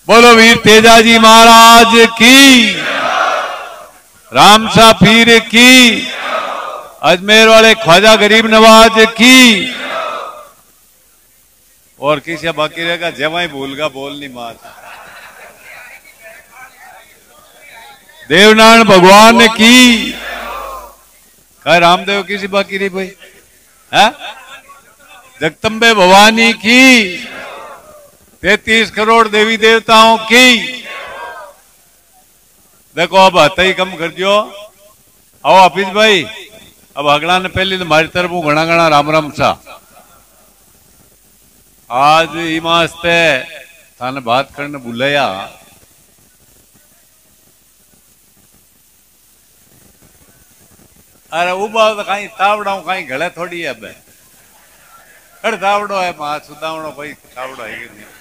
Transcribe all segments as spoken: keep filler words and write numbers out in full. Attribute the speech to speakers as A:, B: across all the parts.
A: बोलो वीर तेजाजी महाराज की, रामशाह पीर की, अजमेर वाले ख्वाजा गरीब नवाज की। और किसी बाकी रहेगा जवाई भूलगा बोलनी मात। देवनारायण भगवान की, कहा रामदेव किसी बाकी रही भाई है, जगदम्बे भवानी की, तैतीस करोड़ देवी देवताओं की। देखो अब हथा ही कम कर दियो। आओ हाफिज भाई, अब अगला ने पहले तो मारी तरफ घना घना राम राम सा। आज इमास्ते थाने बात करने बुलाया। अरे उबा तो कहीं तावड़ा कहीं गले थोड़ी है। अब अरे तावड़ो है मां सुदावड़ो भाई, तावड़ो है कि नहीं।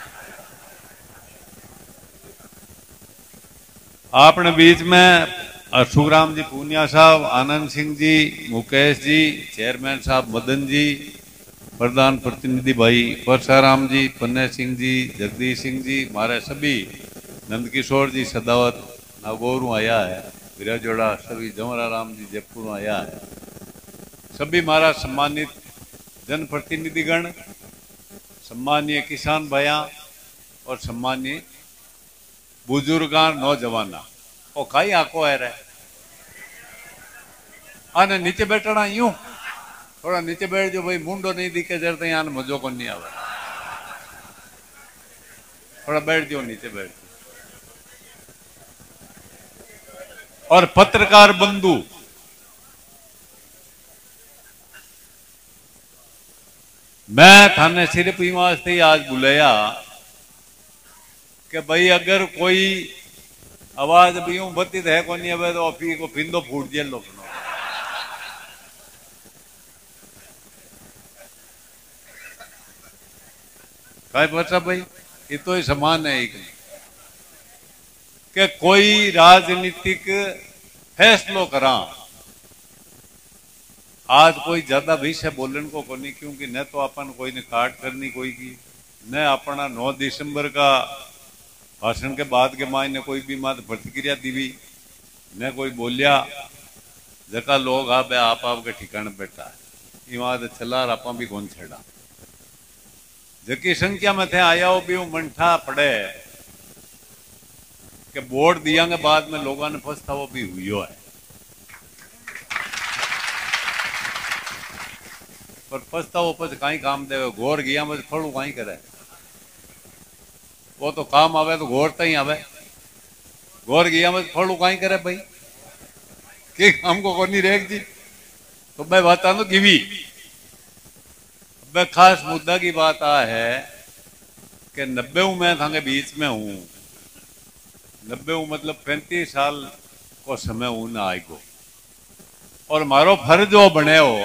A: आपने बीच में सुखराम जी पूनिया साहब, आनंद सिंह जी, मुकेश जी, चेयरमैन साहब मदन जी, प्रधान प्रतिनिधि भाई परसाराम जी, पन्ने सिंह जी, जगदीश सिंह जी, हमारे सभी नंदकिशोर जी सदावत नागौर आया है, विराजोड़ा सभी जमरा राम जी जयपुर आया है, सभी हमारा सम्मानित जनप्रतिनिधिगण, सम्मानीय किसान भाइया और सम्मानीय बुजुर्गां नौजवाना। ओ कई आको है रे आने नीचे बैठना यूं थोड़ा नीचे बैठ जो भाई, मुंडो नहीं दिखे जरते यहाँ मजो को नहीं आवे। थोड़ा बैठ जाओ नीचे बैठ। और पत्रकार बंधु, मैं थाने सिर्फ ही वास्ते ही आज बुलाया कि भाई अगर कोई आवाज भी यूं बत्ती है को नहीं आवे तो अफी को फिंदो फूट जाए लोग। काय बच्चा भाई ये तो ही समान है एक कि कोई राजनीतिक फैसलो करा। आज कोई ज्यादा विषय बोलन को कोनी, क्योंकि न तो अपन कोई ने काट करनी कोई की, न अपना नौ दिसंबर का भाषण के बाद के मायने कोई भी मत प्रतिक्रिया दीवी, न कोई बोलिया जका लोग आप आप आपके ठिकाने बैठा है इमाद चला आपा भी कौन छेड़ा जकी संख्या में थे आया हो भी मंठा पड़े कि वोट दिया के बाद में लोगों ने फंसता वो भी हुई है। पर फंसता वो पस कहीं काम दे घोर गया में फड़ू कहीं करे, वो तो काम आवे तो घोर तई आवे, घोर गया में फड़ू कहीं करे भाई कि हमको को नहीं रेख जी। तो मैं बता दू गिवी मैं खास मुद्दा की बात आ है कि नब्बे मैं थांगे बीच में हूं, नब्बे मतलब पैंतीस साल को समय हूं ना आएगो। और मारो फर्ज हो बने हो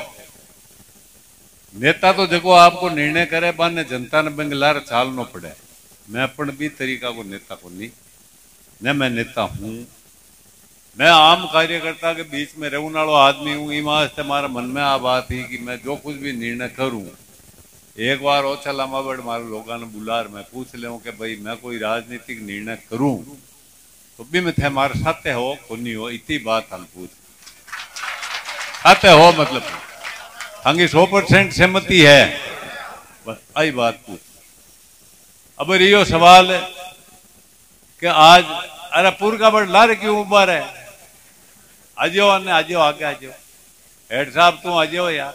A: नेता तो जगो आपको निर्णय करे बाने जनता ने बंगलार चालनो पड़े। मैं अपन भी तरीका को नेता को नहीं, न मैं नेता हूं, मैं आम कार्यकर्ता के बीच में रहने वाला आदमी हूं। इमाज से हमारा मन में आ बात ही कि मैं जो कुछ भी निर्णय करूं एक बार ओछा लामा बड़ मारे लोगों ने बुलार मैं पूछ ले कि भाई मैं कोई राजनीतिक निर्णय करूं तो भी मैं थे मारे साथे हो कोनी हो, इतनी बात हम पूछ साथे हो मतलब हंगी सौ परसेंट सहमति है, बस आई बात पूछ। अब रियो सवाल कि आज अरे पूर का बड़ लार क्यों उबार है, आजो आने आजो आगे आजो हेड साहब तू आजो यार।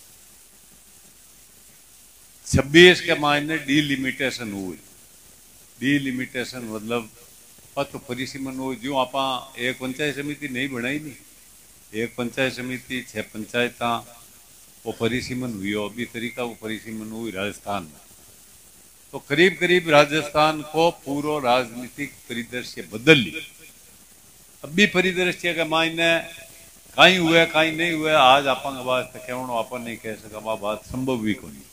A: छब्बीस के मायने डीलिमिटेशन हुई, डीलिमिटेशन मतलब पथ परिसीमन हुई। जो आप एक पंचायत समिति नहीं बनाई नहीं, एक पंचायत समिति छह पंचायत वो परिसीमन हुई, अभी तरीका वो परिसीमन हुई राजस्थान में। तो करीब करीब राजस्थान को पूरा राजनीतिक परिदृश्य बदल ली। अभी परिदृश्य के मायने कहीं हुए कहीं नहीं हुए आज आप कहना आप नहीं कह सका, वह बात संभव भी को नहीं।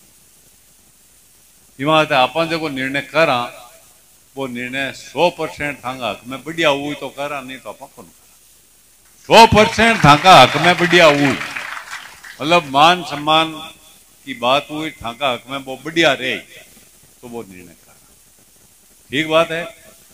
A: आप जो निर्णय करा वो निर्णय सौ परसेंट थांगा हक में बढ़िया हुई तो करा, नहीं तो आप कौन करा। सौ परसेंट थांगा हक में बढ़िया हुई मतलब मान सम्मान की बात हुई, थांगा हक में वो बढ़िया रहे तो वो निर्णय करा। ठीक बात है।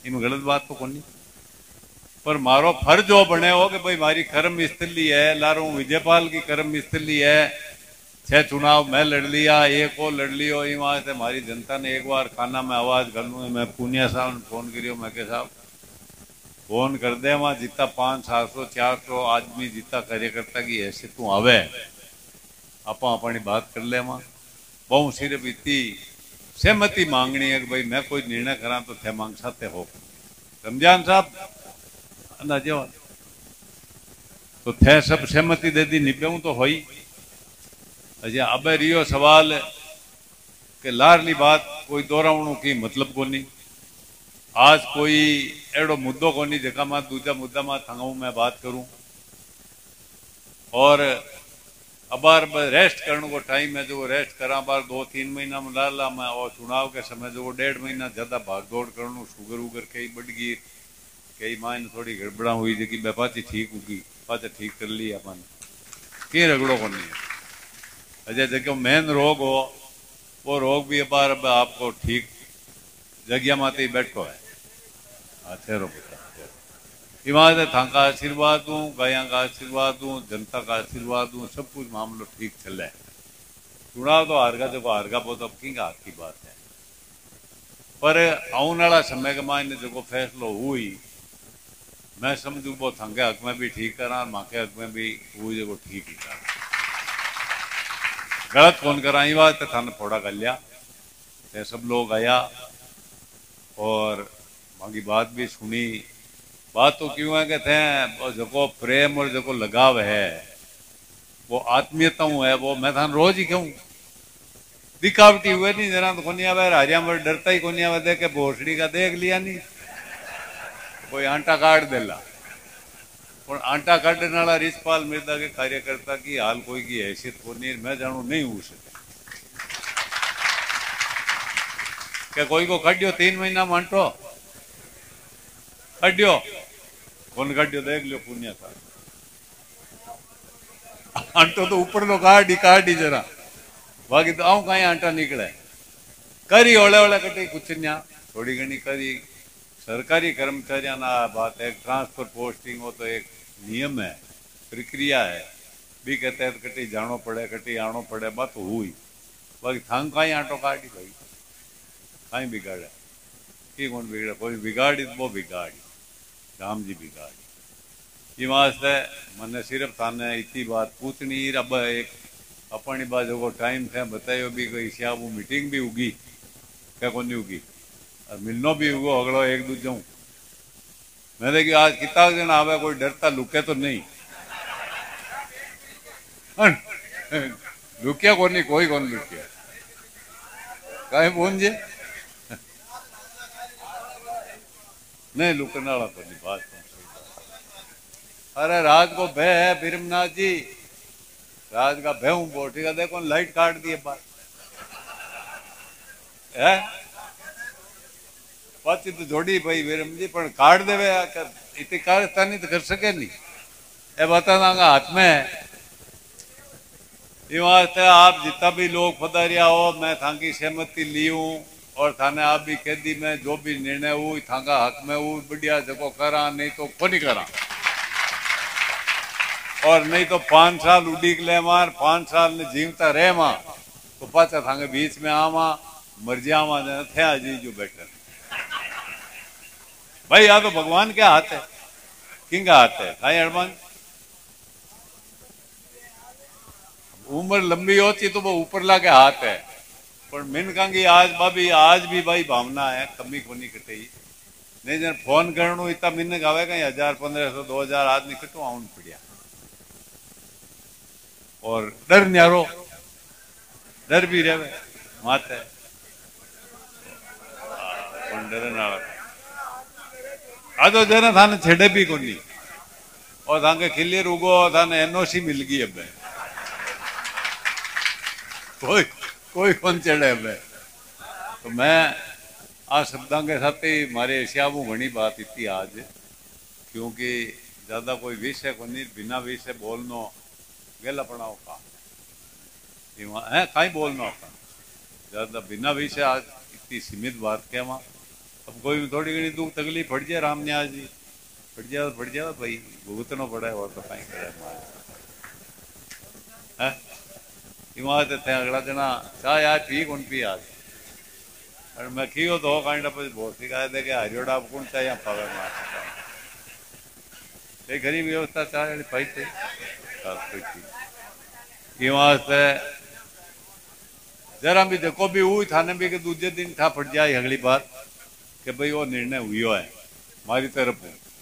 A: इन गलत बात तो कोनी, पर मारो फर्ज हो बने हो कि भाई मारी कर्म स्थली है, लारू विजयपाल की कर्म स्थली है। छह चुनाव मैं लड़ लिया, एक और लड़ लियो, ये वहां से हमारी जनता ने एक बार खाना में आवाज कर लू। मैं पुनिया साहब ने फोन करियो, मैं के साहब फोन कर दे, वहां जितना पांच सात सौ चार सौ आदमी जितना कार्यकर्ता की ऐसे तू आवे, आप अपनी बात कर ले। वहां बहु सिर्फ इतनी सहमति मांगनी है कि भाई मैं कोई निर्णय करा तो थे मांग सकते हो। रमजान साहब अंदाजे तो थे सब सहमति दे दी, निपे तो हो ही। अच्छा अब रियो सवाल के लारली बात कोई दोहरावणु की मतलब को नहीं। आज कोई एड़ो मुद्दो को नहीं जका मैं दूजा मुद्दा में थंगाऊ मैं बात करूं। और अबार रेस्ट करने को टाइम है, जो रेस्ट करा बार दो तीन महीना में ला ला मैं। और चुनाव के समय जो डेढ़ महीना ज्यादा भाग दौड़ करनू, शुगर उगर कई बढ़ गई, कई मायने थोड़ी गड़बड़ा हुई जबकि पाची ठीक होगी, पाचा ठीक कर ली अपन कि रगड़ो को नहीं है। अजय जो मेन रोग हो वो रोग भी अबार अब आपको ठीक जगह माते बैठो है। ठहरो बेटा, इमाद थाका आशीर्वाद दूं, गाया का आशीर्वाद दूं, जनता का आशीर्वाद दूं, सब कुछ मामलो ठीक चले। चुनाव तो हारगा जो हारगा वो तो की हाथ की बात है, पर आने वाला समय के मायने जो फैसलो हुई मैं समझू वो थाके हक में भी ठीक करा, माके हक में भी हुई जो ठीक ही करा। गलत कौन करा ये बात थाने फोड़ा कर लिया, सब लोग आया और बाकी बात भी सुनी। बात तो क्यों है कहते हैं जो प्रेम और जो लगाव है वो आत्मीयता है, वो मैं थान रोज ही कहूँ दिखावटी हुए नहीं जरा तो कोनी आवे, हरिया में डरता ही कोनी आवे, देख के भोसड़ी का देख लिया नहीं कोई आंटा काट देला। पर आंटा काटने वाला रिछपाल मिर्दा के कार्यकर्ता की हाल कोई की हैसियत को नहीं, मैं जानू नहीं हो सके क्या कोई को काटियो तीन महीना में आंटो काटियो कौन काटियो देख लो पुण्य था। आंटो तो ऊपर लो काटी काटी जरा, बाकी तो आऊ कहीं आंटा निकले करी ओले ओले कटी कुछ ना थोड़ी घनी करी। सरकारी कर्मचारियों ना बात है, ट्रांसफर पोस्टिंग हो तो एक नियम है, प्रक्रिया है, भी के तहत कटी जानो पड़े कटी आनो पड़े, बात तो हुई। बाकी थांग कहीं आंटो काटी भाई कहीं बिगाड़े कि कौन बिगड़े, कोई बिगाड़ी वो बिगाड़ी राम जी बिगाड़ी। ये वास्ते मैंने सिर्फ थाने इतनी बात पूछनी। अब एक अपनी बात जो टाइम थे बतायो भी कोई सिया वो मीटिंग भी उगी क्या कौन नहीं उगी और मिलनो भी उगो अगलो एक दूजे। मैं देखिए आज कितना दिन आवे कोई डरता लुके तो नहीं, लुकिया कौन नहीं, कोई कौन लुकिया कहीं बोन जे नहीं लुकने वाला तो नहीं बात। अरे रात को भय है भीरमनाथ जी, रात का भय हूं बोटी का देखो लाइट काट दिए बात है पाची तो जोड़ी भाई वीरम जी पर काट देवे इतनी कारस्तानी तो कर सके नहीं, ये बता दांगा हाथ में है। ये वास्ते आप जितना भी लोग पधारिया हो मैं थाकी सहमति ली हूँ और थाने आप भी कह दी मैं जो भी निर्णय हुई थाका हक में हूँ बढ़िया जगह करा, नहीं तो कोनी करा। और नहीं तो पांच साल उड़ी ले मार, पांच साल ने जीवता रहे मां तो पाचा थांगे बीच में आवा मर्जी आवा थे जी जो बेटर भाई या तो भगवान क्या हाथ है किंगा हाथ है खाई हनुमान। उम्र लंबी होती तो वो ऊपर ला के हाथ है, पर मिन कहंगी आज भाभी आज भी भाई भावना है कमी को नहीं कटे नहीं जन फोन करनू इतना मिन गावे कहीं हजार पंद्रह सौ दो हजार आदमी कटो आउन पड़िया और डर न्यारो डर भी रहे मात है डर आ तो जना थाने छेड़े भी को नहीं और थाके क्लियर उगो थाने एनओसी मिल गई अब कोई कोई कौन चढ़े अब। तो मैं आ शब्दों के साथ ही मारे एशियाबू घनी बात इतनी आज क्योंकि ज्यादा कोई विषय को नहीं बिना विषय बोलनो गेला पड़ाओ का है कहीं बोलना होता ज्यादा बिना विषय आज इतनी सीमित बात के वहां अब कोई थोड़ी घनी दुख तकलीफ फट जाए राम न्याज जी फट जाए फट जाए भाई भुगतना पड़ा है और तो कहीं करे है हिमात थे अगला जना चाह यार पी कौन पी आज और मैं कियो तो कांड पर बहुत सिखाए दे के हरियोड़ा कौन चाहिए पावे मार ये गरीब व्यवस्था चाहे पाई थे वास्ते जरा भी देखो भी हुई थाने भी के दूसरे दिन था फट जाए अगली बात कि भाई वो निर्णय हुआ है मारी तरफ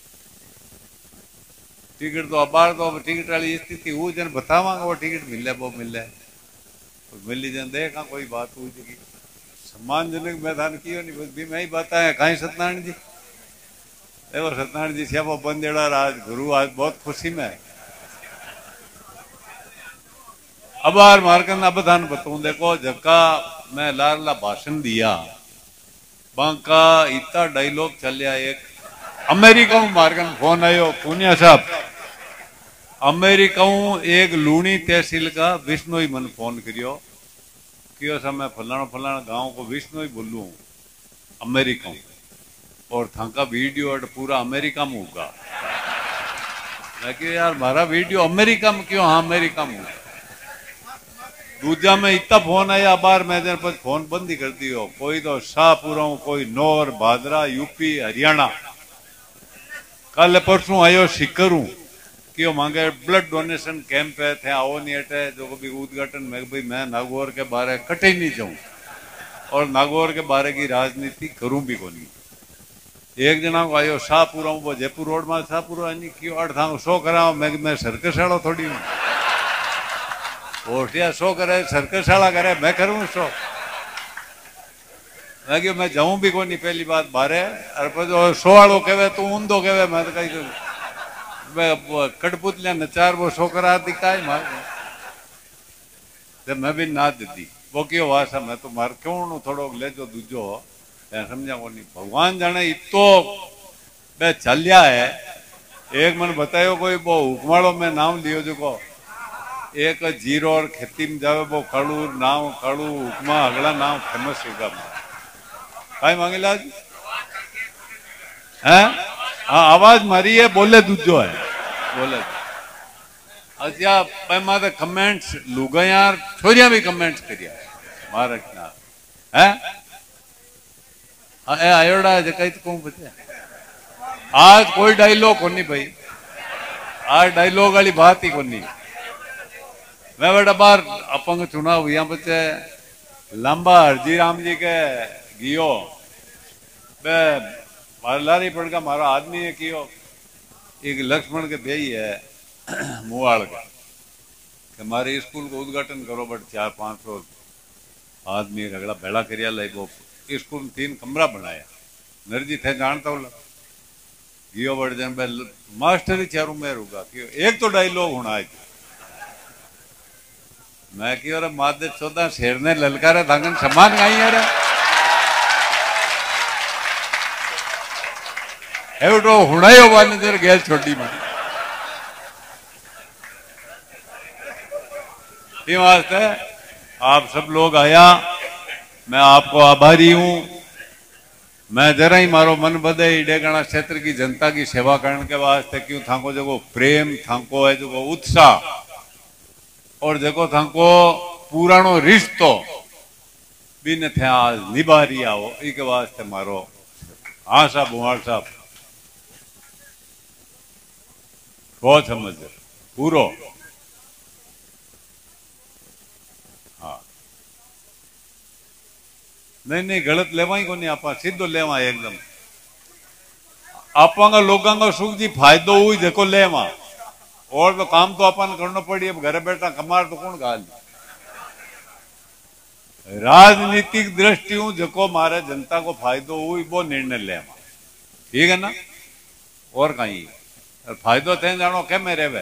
A: टिकट तो अबार तो टिकट वाली स्थिति हुई जन बतावांगा वो टिकट मिले वो मिले मिली जन देखा कोई बात हुई थी सम्मानजनक मैदान कियो नहीं बस भी मैं ही बताया कहीं सत्यनारायण जी देखो सत्यनारायण जी से वो बंदेड़ा आज गुरु आज बहुत खुशी में अबार मार्कन अबधान बताऊं देखो जका मैं लारला भाषण दिया बांका इतना डायलॉग चलिया एक अमेरिका में मार्कन फोन आयो पुनिया साहब अमेरिका एक लूणी तहसील का विष्णु मन फोन करियो कियो समय फलाना फलाना गांव को विष्णु बोलू अमेरिका और थाका वीडियो पूरा अमेरिका में होगा मैं कि यार मारा वीडियो अमेरिका में क्यों हाँ अमेरिका में दूजा में इतना फोन आया बार मैं दिन पर फोन बंद ही कर दियो कोई तो शाहपुरा कोई नौर भादरा यूपी हरियाणा कल परसों आयो शिकरू क्यों मांगे ब्लड डोनेशन कैंप है थे आओ नहीं हटे जो भी उद्घाटन में भाई मैं नागौर के बारे कटे नहीं जाऊं और नागौर के बारे की राजनीति करूं भी को नहीं एक जना को आयो शाहपुरा वो जयपुर रोड में शाहपुरा नहीं क्यों अठ था शो करा मैं मैं सर्कस वालों थोड़ी हूँ ओटिया शो करे सर्कस वाला करे मैं करूँ शो मैं क्यों मैं जाऊं भी को नहीं पहली बात बारे और शो वालों कहे तू ऊंधो कहे मैं तो कहीं कठपुतलिया नचार वो शो करा दिखाई मार मैं भी ना दी वो क्यों वासा मैं तो मार क्यों थोड़ो ले जो दूजो समझा को नहीं भगवान जाने इतो बे चलिया है एक मन बतायो कोई वो हुकमाड़ो में नाम लियो जो को एक जीरो और खेती में जावे वो खड़ू नाम खड़ू हुकमा अगला नाम फेमस होगा भाई मांगेला है हाँ आवाज मारी है बोले दूजो है बोले अच्छा भाई मारे कमेंट्स लुगा यार छोरिया भी कमेंट्स करिया मारे ना है ए आयोड़ा है कहीं तो कौन बचे आज कोई डायलॉग को नहीं भाई आज डायलॉग वाली बात ही को नहीं मैं बेटा बार अपंग चुनाव यहाँ बच्चे लंबा हरजी राम जी के गियो बे मारा लारी पड़ का मारा आदमी ने कियो एक लक्ष्मण के बेई है मुआल का कि हमारे स्कूल को उद्घाटन करो बट चार पांच सौ आदमी अगला भेड़ा करिया लाई वो स्कूल में तीन कमरा बनाया नरजी थे जानता हूँ गियो बड़ जन मास्टर ही चारू में रुका क्यों एक तो डायलॉग होना है मैं क्यों रे मादे चौदह शेर ने ललकारा धांगन समान गाई है रे एवडो हुणायो वाने देर गैस छोटी में ये वास्ते आप सब लोग आया मैं आपको आभारी हूं मैं जरा ही मारो मन बदे डेगणा क्षेत्र की जनता की सेवा करने के वास्ते क्यों थाको जो प्रेम थाको है जो उत्साह और देखो थाको पुरानो रिश्तो भी न थे आज निभा रिया हो इसके वास्ते मारो हाँ साहब बुहार साहब बहुत समझ पूरो हाँ नहीं नहीं गलत लेवा ही को नहीं आप सीधो लेवा एकदम आपका लोगों का सुख जी फायदो हुई देखो लेवा और तो काम तो अपन करना पड़ी अब घर बैठा कमार तो कौन गाल राजनीतिक दृष्टि जो मारे जनता को फायदो हुई वो निर्णय लेवा ठीक है ना और कहीं फायदो थे जानो के मेरे वे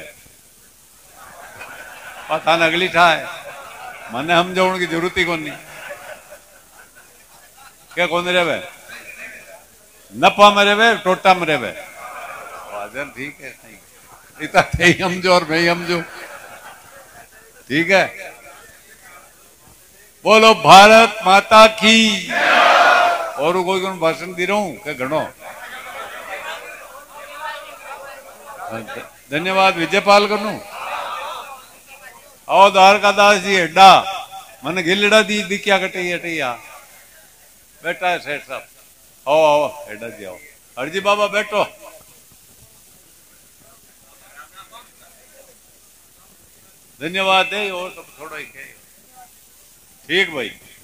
A: पता न अगली था है मने हम जाने की जरूरत ही कौन नहीं क्या कौन रे नफा में रे टोटा में रे ठीक है नहीं इतना थे समझो और मैं समझो ठीक है बोलो भारत माता की और कोई को भाषण दे रहा हूं के घणो। धन्यवाद विजयपाल करू। आओ द्वारका दास जी हेडा मन गिलड़ा दी दिखिया कटैया टैया बैठा है सेठ साहब। आओ आओ हेडा जी आओ। हरजी बाबा बैठो। धन्यवाद है और सब थोड़ा ही ठीक भाई।